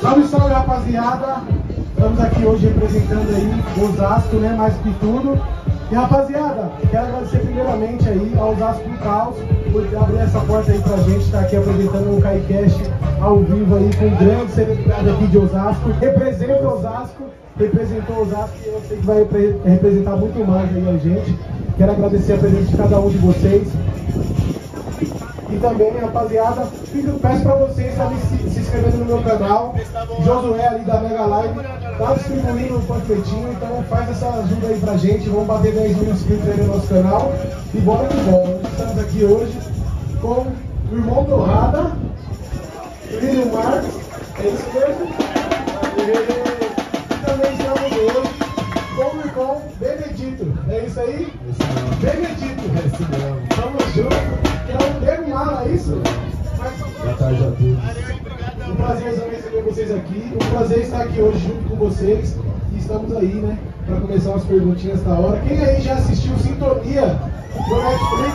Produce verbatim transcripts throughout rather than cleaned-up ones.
Salve, salve, rapaziada! Estamos aqui hoje representando aí Osasco, né? Mais que tudo. E rapaziada, quero agradecer primeiramente aí ao Osasco do Caos por abrir essa porta aí pra gente estar aqui apresentando um KaiCast ao vivo aí com grande celebridade aqui de Osasco. Representa Osasco, representou Osasco e eu sei que vai representar muito mais aí a gente. Quero agradecer a presença de cada um de vocês. E também, rapaziada, peço pra vocês se, se inscreverem no meu canal. Josué ali da Mega Live tá distribuindo o panfletinho, então faz essa ajuda aí pra gente. Vamos bater dez mil inscritos aí no nosso canal. E bora que bora. Estamos aqui hoje com o irmão Torrada, Lino Marcos, é isso mesmo? E também estamos hoje com o irmão Benedito, é isso aí? Isso Benedito, é isso mesmo. Tamo junto. Que é um Nego Mala, é isso? Boa tarde a todos. Um prazer receber vocês aqui. Um prazer estar aqui hoje junto com vocês. E estamos aí, né? Para começar umas perguntinhas da hora. Quem aí já assistiu Sintonia do Netflix?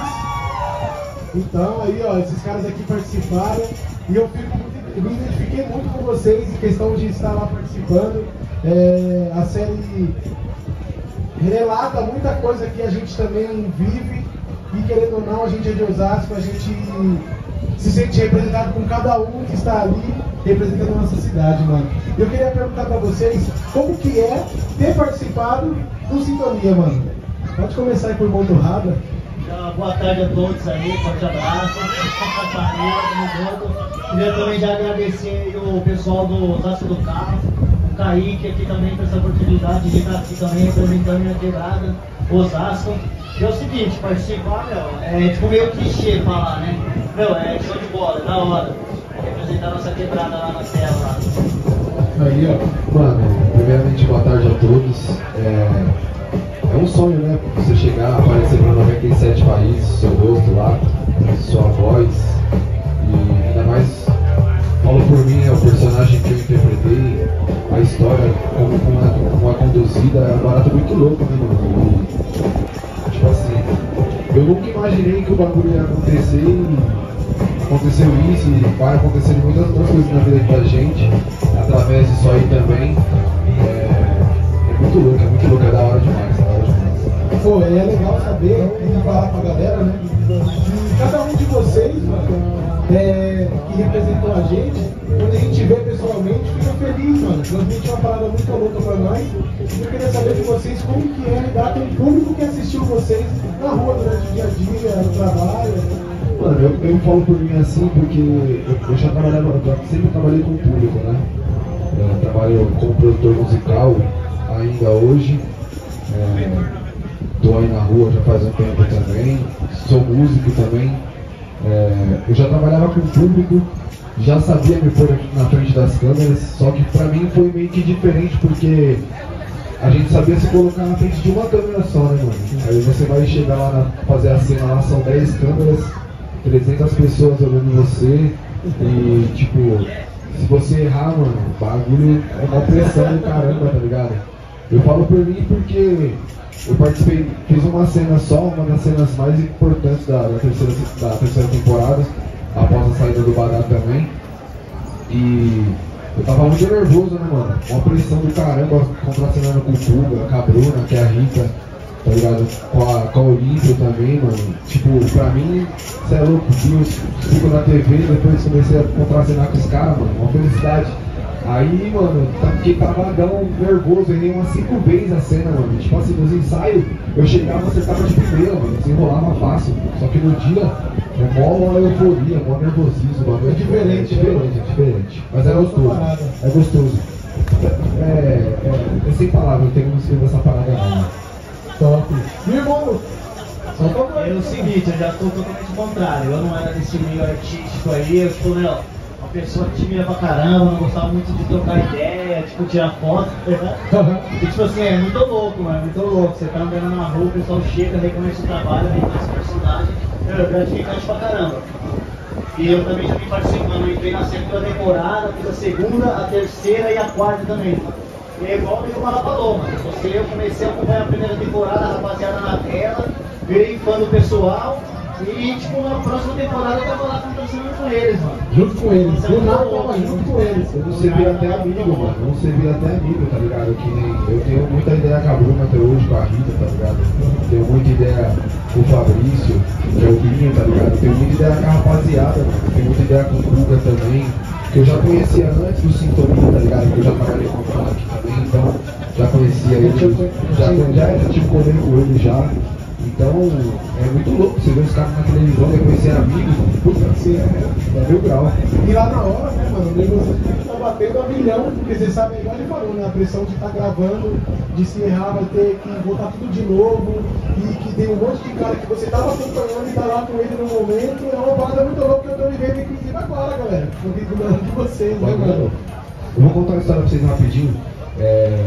Então, aí, ó, esses caras aqui participaram. E eu, fico muito, eu me identifiquei muito com vocês em questão de estar lá participando. É, a série relata muita coisa que a gente também vive. E querendo ou não, a gente é de Osasco, a gente se sente representado com cada um que está ali representando a nossa cidade, mano. Eu queria perguntar pra vocês como que é ter participado do Sintonia, mano. Pode começar aí por irmão Torrada. Então, boa tarde a todos aí, forte abraço, família, tamo junto. Queria também já agradecer o pessoal do Osasco do Carro, o Kaique aqui também por essa oportunidade de estar aqui também representando minha quebrada, Osasco. E é o seguinte, participar, meu, é tipo meio clichê falar, né? Meu, é show de bola, é da hora. É representar a nossa quebrada lá na tela. Lá. Aí, ó, mano, primeiramente boa tarde a todos. É, é um sonho, né? Você chegar, aparecer para noventa e sete países, seu rosto lá, sua voz. E ainda mais, falo por mim, é o personagem que eu interpretei, a história, como, como, é, como é conduzida, é um barato muito louco, né, mano? E, tipo assim, eu nunca imaginei que o bagulho ia acontecer e aconteceu isso e vai acontecer muitas outras coisas na vida da gente, através disso aí também. É, é muito louco, é muito louco, é da hora demais, é da hora demais. Pô, é legal saber e falar pra galera, né? Que cada um de vocês é, que representou a gente, quando a gente vê pessoalmente, fica feliz, mano. Transmite uma parada muito louca pra nós. Eu queria saber de vocês como que é lidar com o público que assistiu vocês na rua durante o dia a dia, no trabalho. Mano, eu, eu falo por mim assim porque eu, eu já trabalhava, eu sempre trabalhei com o público, né? Eu trabalho como produtor musical ainda hoje. É, tô aí na rua já faz um tempo também, sou músico também. É, eu já trabalhava com o público, já sabia me pôr aqui na frente das câmeras, só que pra mim foi meio que diferente porque a gente sabia se colocar na frente de uma câmera só, né, mano? Aí você vai chegar lá na, fazer a cena lá, são dez câmeras, trezentas pessoas olhando você e tipo, se você errar, mano, o bagulho é uma pressão do caramba, tá ligado? Eu falo por mim porque eu participei, fiz uma cena só, uma das cenas mais importantes da, da, terceira, da terceira temporada, após a saída do Badá também. E eu tava muito nervoso, né, mano? Uma pressão do caramba, contracenando com o Puga, com a Bruna, que é a Rita, tá ligado? Com a, com a Olímpia também, mano. Tipo, pra mim, cê é louco, fico na T V, depois comecei a contracenar com os caras, mano, uma felicidade. Aí, mano, fiquei travadão, nervoso, errei umas cinco vezes a cena, mano. Tipo assim, nos ensaios, eu chegava, acertava de primeira, mano, desenrolava fácil. Só que no dia, é mó euforia, mó nervosismo, bagulho. É diferente, é diferente, é diferente. Mas é gostoso, é gostoso. É, é, é sem palavras, não tem como escrever essa parada não. Top. Meu irmão, só pra É o seguinte, eu já tô totalmente contrário. Eu não era desse meio artístico aí, eu sou, né, uma pessoa tímida pra caramba, não gostava muito de trocar ideia, tipo, tirar foto, né? E tipo assim, é muito louco, mano, é muito louco. Você tá andando na rua, o pessoal chega, reconhece o trabalho, reconhece a personagem, é gratificante pra caramba. E eu também já vim participando, eu entrei na segunda temporada, fiz a segunda, a terceira e a quarta também. E é igual o Mala falou, mano. Você, eu comecei a acompanhar a primeira temporada, a rapaziada na tela, virei fã do pessoal. E, tipo, na próxima temporada eu tava lá conversando com eles, mano. Junto com eles, do nada eu tava junto com eles. Você vira até amigo, mano. Você vira até amigo, tá ligado? Que nem eu tenho muita ideia com a Bruna até hoje, com a Rita, tá ligado? Tenho muita ideia com o Fabrício, que é o Binho, tá ligado? Tenho muita ideia com a rapaziada, mano. Tenho muita ideia com o Guga também, que eu já conhecia antes do Sintonia, tá ligado? Que eu já trabalhei com o Frank também, então já conhecia ele, já, já, já tive convênio com ele já. Então, é muito louco você ver os caras na televisão, depois ser amigos, mano. Puta, assim, é, é mil grau. E lá na hora, né, mano, o negócio tá batendo a milhão, porque você sabe, igual ele falou, né, a pressão de estar tá gravando, de se errar, vai ter que voltar tudo de novo, e que tem um monte de cara que você tava acompanhando e tá lá com ele no momento, é uma parada muito louca que eu tô vivendo, inclusive agora, galera, porque cuidando de vocês, né, mano? Eu vou contar uma história pra vocês rapidinho. É...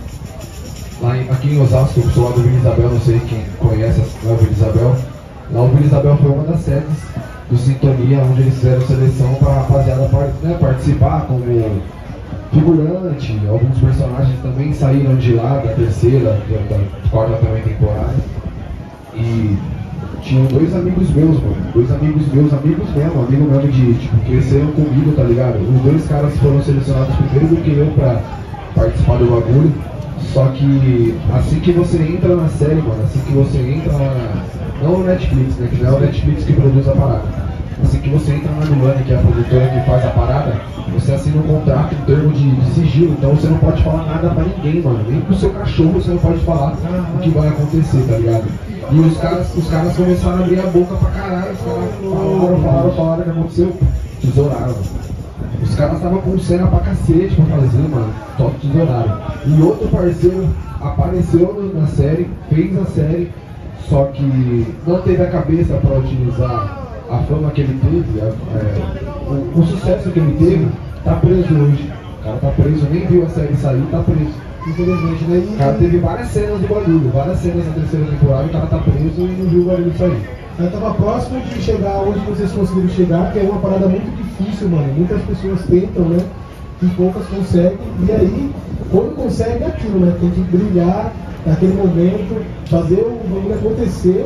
Lá em, aqui em Osasco, eu sou lá do Vila Isabel, não sei quem conhece lá o Vila Isabel. Lá o Vila Isabel foi uma das sedes do Sintonia, onde eles fizeram seleção para a rapaziada né, participar como figurante. Alguns personagens também saíram de lá, da terceira, da, da quarta também temporada. E tinham dois amigos meus, mano. Dois amigos meus, amigos mesmo, amigo mesmo de, tipo, cresceram comigo, tá ligado? Os dois caras foram selecionados primeiro do que eu pra participar do bagulho. Só que assim que você entra na série, mano, assim que você entra lá na... Não no Netflix, né? Que não é o Netflix que produz a parada. Assim que você entra na Milani, que é a produtora que faz a parada, você assina um contrato em termos de, de sigilo, então você não pode falar nada pra ninguém, mano. Nem pro seu cachorro você não pode falar o que vai acontecer, tá ligado? E os caras, os caras começaram a abrir a boca pra caralho, os caras falaram, falaram, falaram o que aconteceu, tesouraram. Os caras estavam com cena pra cacete pra fazer, mano, top tesouraram. E outro parceiro apareceu na série, fez a série, só que não teve a cabeça pra utilizar a fama que ele teve, a, é, o, o sucesso que ele teve, tá preso hoje. O cara tá preso, nem viu a série sair, tá preso. Infelizmente, né? O cara teve várias cenas de bagulho, várias cenas na terceira temporada, o cara tá preso e não viu o bagulho sair. Eu tava próximo de chegar onde vocês conseguiram chegar, que é uma parada muito difícil, mano. Muitas pessoas tentam, né? E poucas conseguem. E aí, quando consegue é aquilo, né? Tem que brilhar naquele momento, fazer o bagulho acontecer.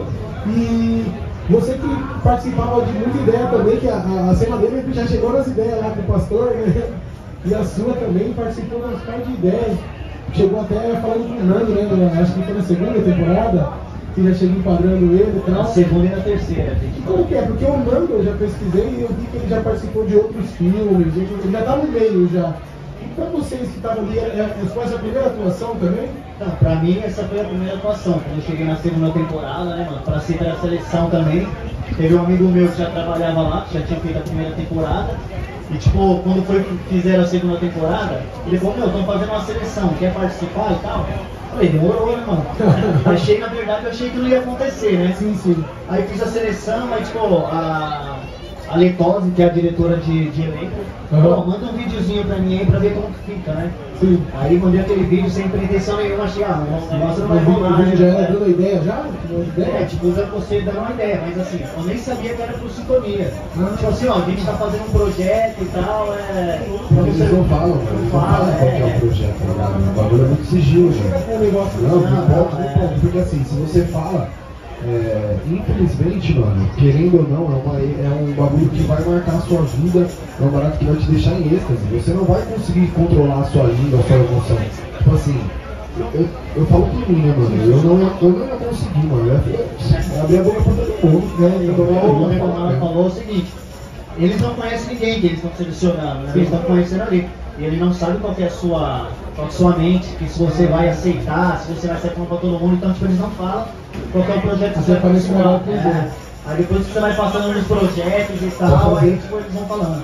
E você que participava de muita ideia também, que a, a, a cena dele já chegou nas ideias lá com o pastor, né? E a sua também participou das partes de ideias. Chegou até falando com o Nando, né? Acho que foi na segunda temporada. Que já chegou enquadrando ele e tal. Na segunda e na terceira. Como que é? Porque o Nando eu já pesquisei e eu vi que ele já participou de outros filmes, ele já tá no meio já. E pra vocês que estavam ali, foi essa a primeira atuação também? Não, pra mim essa foi a primeira atuação. Quando eu cheguei na segunda temporada, né, mano, pra ser da seleção também. Teve um amigo meu que já trabalhava lá, que já tinha feito a primeira temporada. E tipo, quando foi que fizeram a segunda temporada, ele falou, meu, estão fazendo uma seleção, quer participar e tal? Eu falei, demorou, né, mano? Achei, na verdade, eu achei que não ia acontecer, né? Sim, sim. Aí fiz a seleção, aí tipo, a, a Letose, que é a diretora de, de elenco, uhum. falou, manda um videozinho pra mim aí pra ver como que fica, né? Sim. Aí mandei aquele vídeo sem pretensão nenhuma, achei, ah, o negócio não vai O rolar, vídeo já né? era dando ideia já? É, tipo, já você dando uma ideia, mas assim, eu nem sabia que era por Sintonia. Ah. Tipo assim, ó, a gente tá fazendo um projeto e tal, é... Eles não falam, mano, eles não falam qual que é o projeto, tá ligado? O bagulho é muito sigilo, gente. É um negócio. Não, não, Não, ponto, não, é. ponto. Porque assim, se você fala, é, infelizmente, mano, querendo ou não, é, uma, é um bagulho que vai marcar a sua vida, é um barato que vai te deixar em êxtase. Você não vai conseguir controlar a sua língua, a sua emoção. Tipo assim, eu, eu falo por mim, né, mano? Eu não, eu não ia conseguir, mano. Eu ia abrir a boca pra todo mundo, né? Eu O ia Ronaldo falar, falou o seguinte, eles não conhecem ninguém que eles estão selecionando, né? Eles estão conhecendo ali. E ele não sabe qual que é a sua, qual que é a sua mente, que se você vai aceitar, se você vai sair falando pra todo mundo, então tipo, eles não falam qual que é o projeto que você vai participar. É. Aí depois que você vai passando nos projetos e tal, aí tipo, eles vão falando.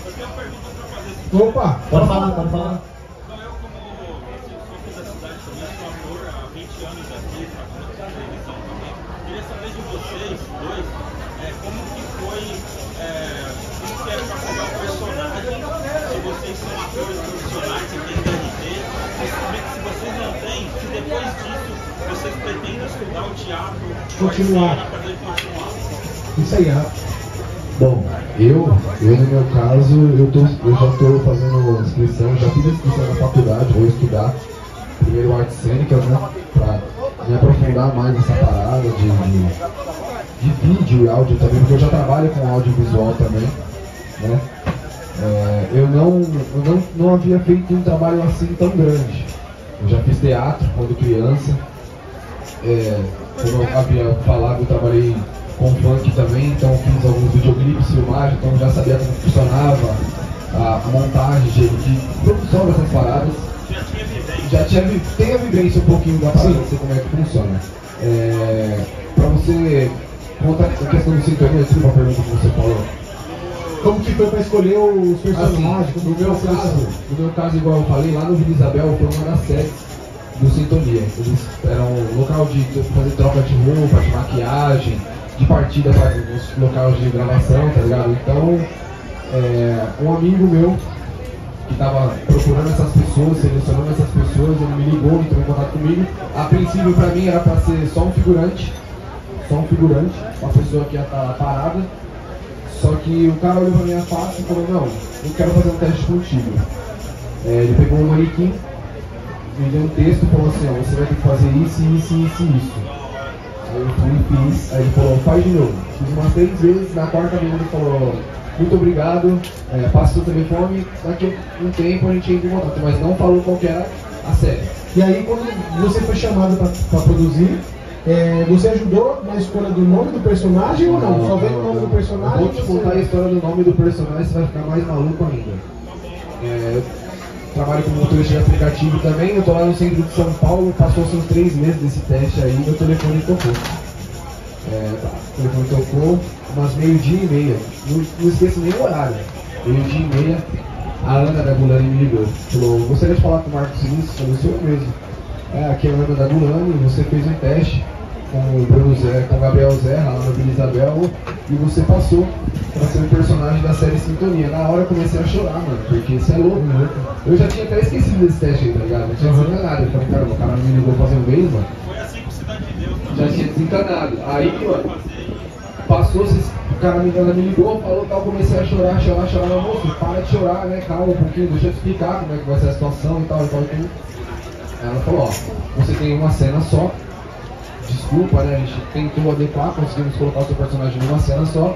Opa! Pode falar, pode falar. Queria saber de vocês dois, é, como que foi, é, como que era para pegar o personagem, se vocês são atores profissionais, se tem D R T, e saber que se vocês não têm, se depois disso vocês pretendem estudar o teatro, Continuar. para poder continuar. Isso aí, Rafa. bom, eu, eu no meu caso, eu, tô, eu já estou fazendo inscrição, já fiz a inscrição na faculdade, vou estudar primeiro artes cênicas, né, para me aprofundar mais nessa parada de, de de vídeo e áudio também, porque eu já trabalho com audiovisual também, né? É, eu não, eu não, não havia feito um trabalho assim tão grande. Eu já fiz teatro quando criança, é, como eu havia falado, eu trabalhei com funk também, então fiz alguns videoclipes, filmagem, então já sabia como funcionava a, a montagem de, de produção dessas paradas. Já tinha vivência. Já tinha, tem a vivência um pouquinho da parada, não sei como é que funciona. É, pra você contar a questão do sintonia, desculpa a pergunta que você falou. Como que foi para escolher os personagens? Assim, no meu caso, no meu caso, igual eu falei, lá no Vila Isabel foi uma das séries do Sintonia. Eles eram um local de fazer troca de roupa, de maquiagem, de partida para os locais de gravação, tá ligado? Então, é, um amigo meu que estava procurando essas pessoas, selecionando essas pessoas, ele me ligou, entrou em contato comigo. A princípio, para mim, era para ser só um figurante, só um figurante, uma pessoa que ia estar parada. Só que o cara olhou pra minha face e falou, não, eu quero fazer um teste contigo. É, ele pegou um manequim, me deu um texto e falou assim, ó, você vai ter que fazer isso, isso, isso e isso. Aí eu fui e fiz, aí ele falou, faz de novo. Fiz umas três vezes, na quarta vez ele falou, muito obrigado, é, passa o seu telefone, daqui a um tempo a gente entra em contato, mas não falou qual que era a série. E aí quando você foi chamado para produzir, É, você ajudou na escolha do nome do personagem ou não? não Só veio o nome não. do personagem? Eu vou te contar a história do nome do personagem, você vai ficar mais maluco ainda. É, eu trabalho como motorista de aplicativo também, eu tô lá no centro de São Paulo, passou-se uns três meses desse teste aí, meu telefone tocou. É, tá, o telefone tocou umas meio-dia e meia, não, não esqueço nem o horário. Meio-dia e meia, a Ana da Gulani me ligou, falou, gostaria de falar com o Marcos Vinícius, falou, sou eu mesmo. É, aqui é a Ana da Gulani, você fez um teste com o Bruno Zé, com o Gabriel Zé, lá na Vila Isabel, e você passou para ser um personagem da série Sintonia. Na hora eu comecei a chorar, mano, porque isso é louco, né? Eu já tinha até esquecido desse teste aí, tá ligado? Não tinha desencanado. Eu falei, cara, o cara me ligou fazer um mês, mano. Foi assim com Cidade de Deus. Já tinha desencanado. Aí, mano, passou, o cara me, ela me ligou, falou tal, comecei a chorar, chorar, chorar. Moço, para de chorar, né? Calma um pouquinho, deixa eu te explicar como é que vai ser a situação e tal, e tal, e tudo. Ela falou, ó, você tem uma cena só, desculpa, né, a gente tentou adequar, conseguimos colocar o seu personagem numa cena só.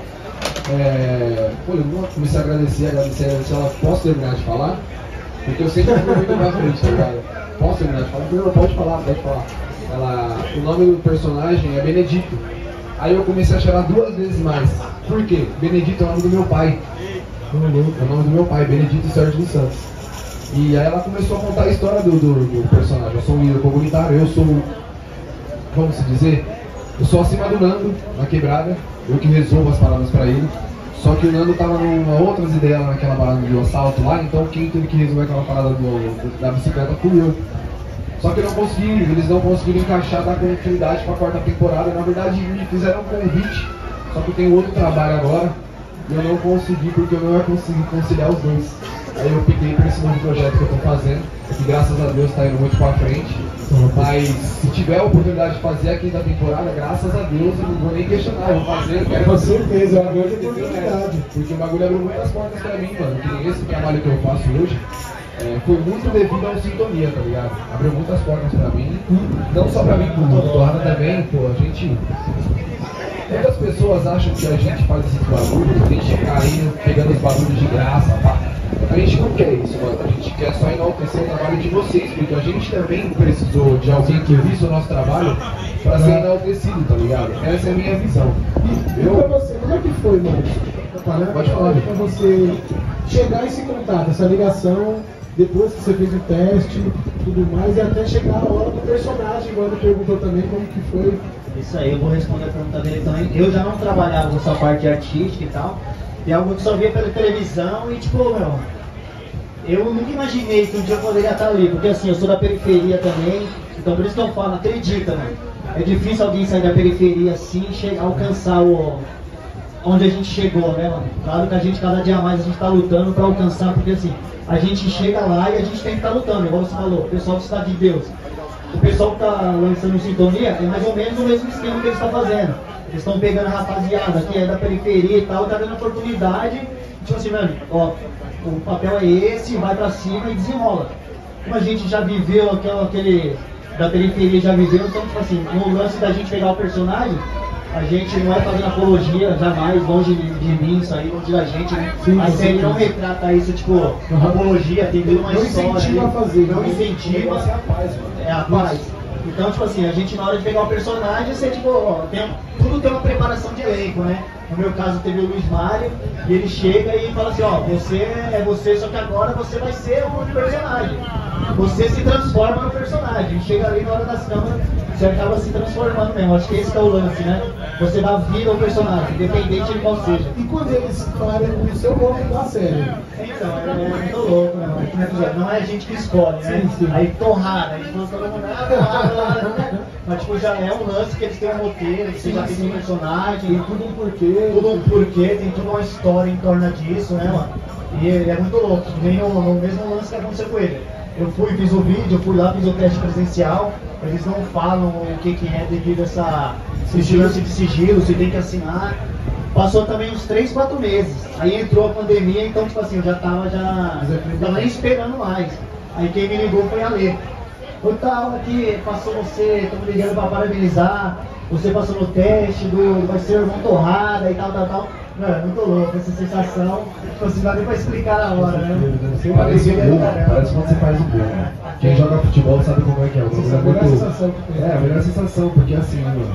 É, pô, eu comecei a agradecer, agradecer, agradecer, ela, posso terminar de falar? Porque eu sempre fui muito pra frente, tá ligado? Posso terminar de falar? Não, pode falar, pode falar. Ela, o nome do personagem é Benedito. Aí eu comecei a chorar duas vezes mais. Por quê? Benedito é o nome do meu pai. É o nome do meu pai, Benedito Sérgio dos Santos. E aí ela começou a contar a história do, do, do personagem. Eu sou um líder comunitário, eu sou, vamos dizer, eu sou acima do Nando, na quebrada, eu que resolvo as paradas pra ele. Só que o Nando tava numa outras ideias lá naquela parada do assalto lá, então quem teve que resolver aquela parada do, do, da bicicleta fui eu. Só que não consegui, eles não conseguiram encaixar da continuidade pra quarta temporada. Na verdade me fizeram um convite, só que eu tenho outro trabalho agora e eu não consegui porque eu não ia conseguir conciliar os dois. Aí eu optei por esse novo projeto que eu tô fazendo, que graças a Deus tá indo muito pra frente. Mas se tiver a oportunidade de fazer a quinta temporada, graças a Deus, eu não vou nem questionar, eu vou fazer, eu quero Com fazer. certeza, é uma grande oportunidade. Porque o bagulho abriu muitas portas pra mim, mano. Que esse trabalho que eu faço hoje é, foi muito devido ao Sintonia, tá ligado? Abriu muitas portas pra mim, não só pra mim, como todo Torrada também, pô, a gente... Muitas pessoas acham que a gente faz esses bagulhos, a gente fica aí pegando os bagulhos de graça, pá. A gente não quer isso, mano. A gente quer só enaltecer o trabalho de vocês, porque a gente também precisou de alguém que visse o nosso trabalho pra ser enaltecido, tá ligado? Essa é a minha visão. E Eu... pra você, como é que foi, mano? Pode falar. Pra você chegar a esse contato, essa ligação, depois que você fez o teste, tudo mais, e até chegar a hora do personagem, igual ele perguntou também como que foi. Isso aí, eu vou responder a pergunta dele também. Eu já não trabalhava com essa parte artística e tal. E é algo que só via pela televisão e tipo, meu, eu nunca imaginei que um dia eu poderia estar ali, porque assim, eu sou da periferia também, então por isso que eu falo, acredita, mano. É difícil alguém sair da periferia assim e chegar, alcançar o, onde a gente chegou, né, mano? Claro que a gente, cada dia mais, a gente tá lutando pra alcançar, porque assim, a gente chega lá e a gente tem que estar tá lutando, igual você falou, o pessoal do Cidade de Deus. O pessoal que tá lançando Sintonia é mais ou menos o mesmo esquema que eles estão fazendo. Eles estão pegando a rapaziada que é da periferia e tal, tá dando oportunidade, tipo assim, mano, ó, o papel é esse, vai pra cima e desenrola. Como a gente já viveu aquele, aquele da periferia, já viveu, então tipo assim, no lance da gente pegar o personagem, a gente não é fazendo apologia, jamais, longe de, de mim, isso aí, longe da gente, né? Sim, a série sim. não retrata isso, tipo, uhum. apologia, tem uma não história. Incentiva a fazer, não né? incentiva. É a paz, mano. É a paz. Então, tipo assim, a gente na hora de pegar o personagem, você, tipo, ó, tem, tudo tem uma preparação de elenco, né? No meu caso teve o Luiz Mário, e ele chega e fala assim, ó, você é você, só que agora você vai ser um personagem. Você se transforma no personagem. Chega ali na hora das câmeras, você acaba se transformando mesmo. Acho que esse que é o lance, né? Você dá vida ao personagem, independente de qual seja. E quando eles falarem o seu nome da série? Então, é, é muito louco, né? Mano? Não é a gente que escolhe, né? Sim, sim. Aí torrada, a gente falou todo mundo, ah, torrada, torrada. Mas tipo, já é um lance que eles têm um roteiro, você já tem um personagem, Tem tudo um porquê. tudo um porquê, tem toda uma história em torno disso, né, mano? E ele é muito louco, nem no, no mesmo lance que aconteceu com ele. Eu fui, fiz o vídeo, eu fui lá, fiz o teste presencial, eles não falam o que, que é devido a essa vigilância de sigilo, você tem que assinar. Passou também uns três, quatro meses. Aí entrou a pandemia, então tipo assim, eu já tava já. Não tava nem esperando mais. Aí quem me ligou foi a Lê. Eu tava aqui, passou você, tô me ligando pra parabenizar. Você passou no teste do vai ser irmão torrada e tal, tal, tal. Mano, muito louco essa sensação. Tipo assim, dá nem pra explicar na hora, né? Parece bom, parece quando você faz o gol. Quem joga futebol sabe como é que é. Essa é a melhor sensação que tem. É, a melhor sensação, porque assim, mano,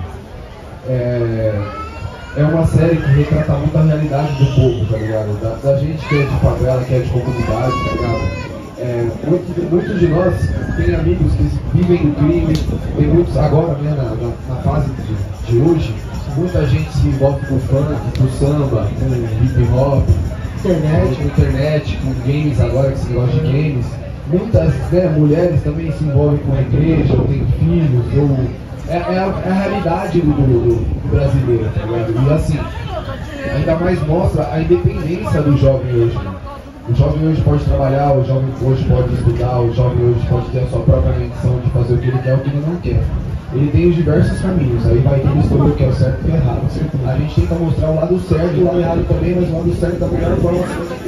é, é uma série que retrata muito a realidade do povo, tá ligado? Da, da gente que é de favela, que é de comunidade, tá ligado? É, muito, muitos de nós têm amigos que vivem no crime, tem muitos agora, né, na, na, na fase de, de hoje, muita gente se envolve com funk, com samba, com hip hop, internet, com internet, com games agora, que se gosta de games. Muitas, né, mulheres também se envolvem com a igreja, ou têm filhos, ou... É, é, a, é a realidade do, do, do brasileiro, tá ligado? E assim, ainda mais mostra a independência do jovem hoje, né? O jovem hoje pode trabalhar, o jovem hoje pode estudar, o jovem hoje pode ter a sua própria menção de fazer o que ele quer e o que ele não quer. Ele tem os diversos caminhos, aí vai ter escolher o que é o certo e o que é errado. A gente tenta mostrar o lado certo e o lado errado também, mas o lado certo da melhor forma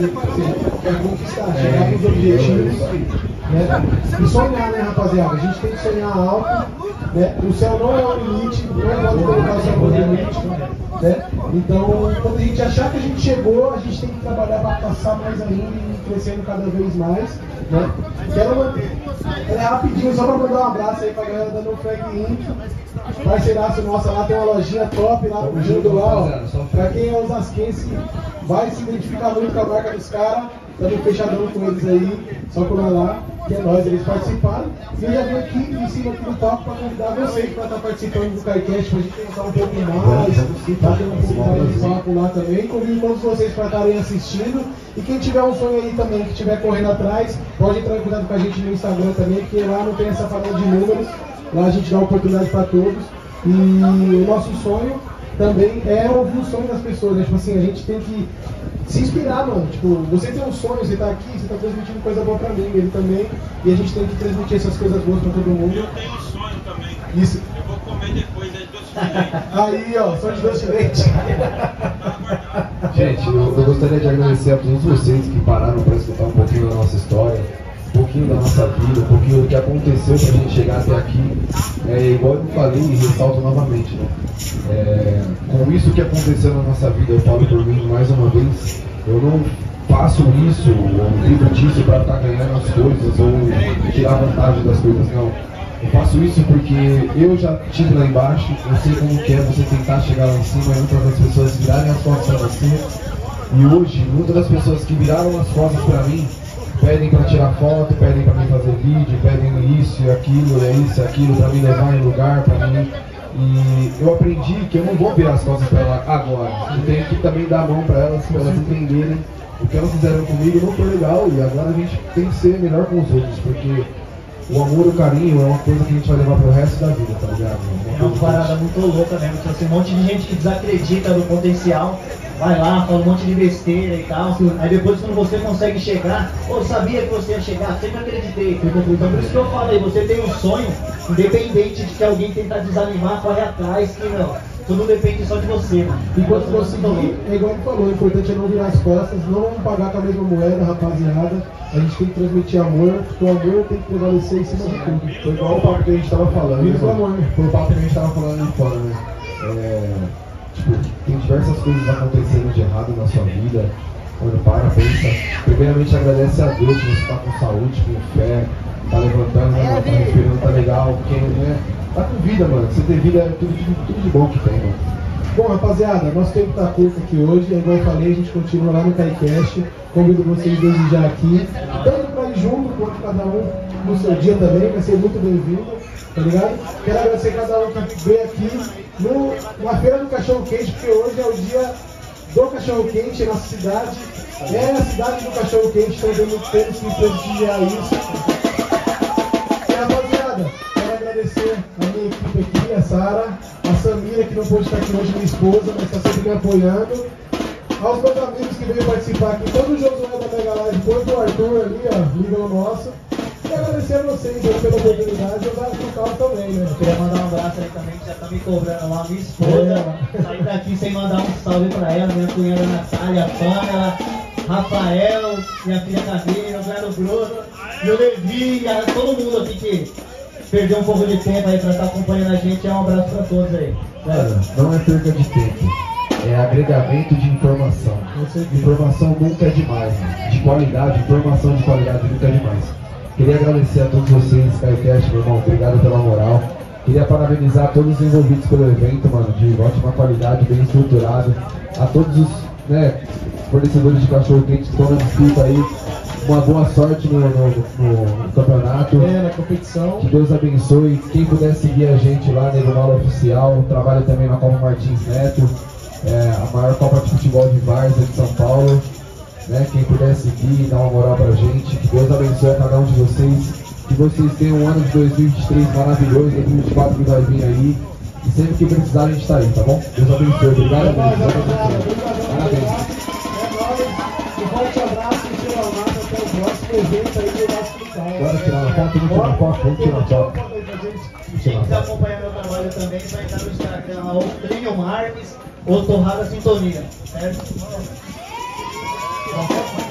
que é conquistar, chegar nos objetivos, né? E sonhar, né, rapaziada? A gente tem que sonhar alto, né? O céu não é o limite, não pode colocar o céu no limite, né? Então, quando a gente achar que a gente chegou, a gente tem que trabalhar para passar mais ainda e crescendo cada vez mais, né? Quero manter. É rapidinho, só para mandar um abraço aí pra galera da No Flag Inc. Parceiraço nossa lá, tem uma lojinha top lá no Judo lá, ó. Pra quem é osasquense, vai se identificar muito com a marca dos caras. Estamos fechadão com eles aí, só colar lá, que é nós, eles participaram. E eu já vim aqui em cima aqui do palco para convidar vocês para estar participando do KaiCast, para a gente pensar um pouco mais, para ter um pouco mais de papo lá também. Convido todos vocês para estarem assistindo. E quem tiver um sonho aí também, que estiver correndo atrás, pode entrar em contato com a gente no Instagram também, porque lá não tem essa parada de números, lá a gente dá oportunidade para todos. E o nosso sonho também é ouvir o sonho das pessoas, né? Tipo assim, a gente tem que se inspirar, mano. Tipo, você tem um sonho, você tá aqui, você tá transmitindo coisa boa pra mim, ele também. E a gente tem que transmitir essas coisas boas pra todo mundo. Eu tenho um sonho também. Isso. Eu vou comer depois aí doce de leite. Aí, ó, sonho de doce de leite. Gente, eu, eu gostaria de agradecer a todos vocês que pararam para escutar um pouquinho da nossa história, um pouquinho da nossa vida, um pouquinho do que aconteceu pra gente chegar até aqui. É, igual eu falei e ressalto novamente, né? É, com isso que aconteceu na nossa vida, eu falo por mim mais uma vez, eu não faço isso, ou vivo disso para estar ganhando as coisas, ou tirar vantagem das coisas, não. Eu faço isso porque eu já estive lá embaixo, eu sei como que é você tentar chegar lá em cima e muitas das pessoas virarem as costas para você. E hoje, muitas das pessoas que viraram as costas para mim, pedem para tirar foto, pedem para mim fazer vídeo, pedem isso e aquilo, é isso e aquilo, para me levar em lugar, para mim. E eu aprendi que eu não vou virar as costas para ela agora. Eu tenho que também dar a mão para elas, para elas entenderem o que elas fizeram comigo não foi legal. E agora a gente tem que ser melhor com os outros, porque o amor e o carinho é uma coisa que a gente vai levar pro resto da vida, tá ligado? É uma parada muito louca mesmo. Tipo assim, um monte de gente que desacredita do potencial, vai lá, fala um monte de besteira e tal. Aí depois quando você consegue chegar, pô, eu sabia que você ia chegar, sempre acreditei. Então por isso que eu falei, você tem um sonho, independente de que alguém tentar desanimar, corre atrás, que não. Tudo depende só de você, mano. E quando você conseguir, é igual ele falou, o importante é não virar as costas, não vamos pagar com a mesma moeda, rapaziada. A gente tem que transmitir amor, porque o amor tem que prevalecer em cima de tudo. Foi igual o papo que a gente tava falando, Viva o né? amor. Foi o papo que a gente tava falando ali fora, né? É, tipo, tem diversas coisas acontecendo de errado na sua vida. Mano, para, pensa. Primeiramente agradece a Deus que você tá com saúde, com fé, tá levantando, né, mano, tá respirando, tá legal. Quem, né, tá com vida, mano. Você ter vida é tudo, tudo, tudo de bom que tem, mano. Bom, rapaziada, nosso tempo tá curto aqui hoje. É igual eu falei, a gente continua lá no KaiCast. Convido vocês desde já aqui, tanto pra ir junto quanto cada um no seu dia também. Vai ser muito bem-vindo, tá ligado? Quero agradecer cada um que veio aqui no, na Feira do Cachorro Quente, porque hoje é o dia do Cachorro Quente em nossa cidade. É a cidade do Cachorro Quente, então temos que prestigiar isso. E rapaziada, quero agradecer a minha equipe aqui, a Sara, a Samira, que não pôde estar aqui hoje, minha esposa, mas está sempre me apoiando. Aos meus amigos que veio participar aqui, todo o Josué da Mega Live, quanto o Arthur ali, ó, líder nosso. E agradecer a vocês aí pela oportunidade e o Carlos também, né? Eu queria mandar um abraço aí também, que já tá me cobrando lá, minha esposa. É. Saí daqui sem mandar um salve pra ela, minha cunhada Natália, a Pamela, Rafael, minha filha Camila, o Zé Bruno, e o Levi, a todo mundo aqui que perdeu um pouco de tempo aí pra estar acompanhando a gente. É um abraço pra todos aí. Cara, não é perca de tempo, é agregamento de informação. Informação nunca é demais, né? De qualidade, informação de qualidade nunca é demais. Queria agradecer a todos vocês, KaiCast, meu irmão, obrigado pela moral. Queria parabenizar todos os envolvidos pelo evento, mano, de ótima qualidade, bem estruturado. A todos os, né, fornecedores de cachorro quente que estão na disputa aí, uma boa sorte no, no, no, no campeonato. É, na competição. Que Deus abençoe. Quem puder seguir a gente lá, Nego Mal Oficial, trabalha também na Copa Martins Neto, é, a maior Copa de Futebol de Várzea de São Paulo. Né, quem puder seguir, dar uma moral pra gente, que Deus abençoe a cada um de vocês, que vocês tenham um ano de dois mil e vinte e três maravilhoso, dois mil e vinte e quatro que vai vir aí, e sempre que precisar a gente tá aí, tá bom? Deus abençoe, obrigado, é nóis, Deus abençoe. Parabéns. É nóis, um forte abraço e tira a massa até o próximo evento aí do nosso quintal. Bora tirar uma foto, vamos tirar uma foto, vamos tirar uma foto. Quem quiser acompanhar meu trabalho também, vai entrar no Instagram lá, o Plínio Marques ou Torrada Sintonia, certo? Vamos